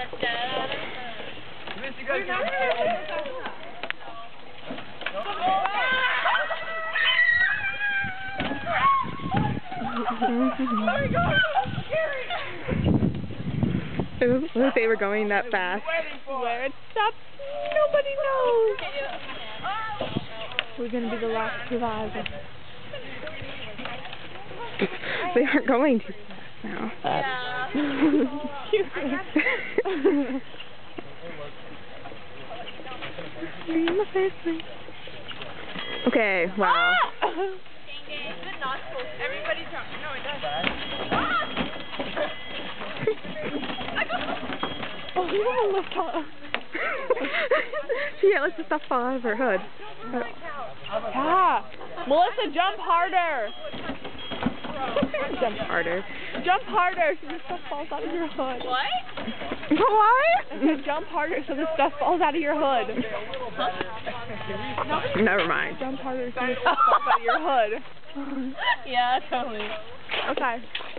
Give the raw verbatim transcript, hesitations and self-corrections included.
Missy, go get What if they were going that fast? Where it stopped, nobody knows. We're gonna be the last survivors. They aren't going too fast now. Yeah. Be my face, please. Okay, wow. Everybody drop. No, it does. Oh, you want to lift up. Yeah, let's just stuff fall out of her hood. Yeah. Melissa, jump harder. Jump harder. Jump harder so the stuff falls out of your hood. What? What? I said jump harder so the stuff falls out of your hood. Never mind. Jump harder so the stuff falls out of your hood. Yeah, totally. Okay.